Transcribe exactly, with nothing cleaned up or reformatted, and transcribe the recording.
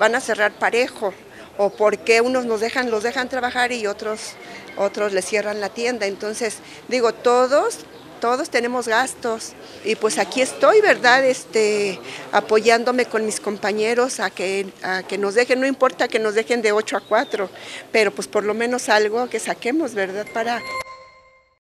van a cerrar parejo, o por qué unos nos dejan, los dejan trabajar y otros, otros les cierran la tienda. Entonces, digo, todos, todos tenemos gastos y pues aquí estoy, ¿verdad? Este, apoyándome con mis compañeros a que, a que nos dejen, no importa que nos dejen de ocho a cuatro, pero pues por lo menos algo que saquemos, ¿verdad? Para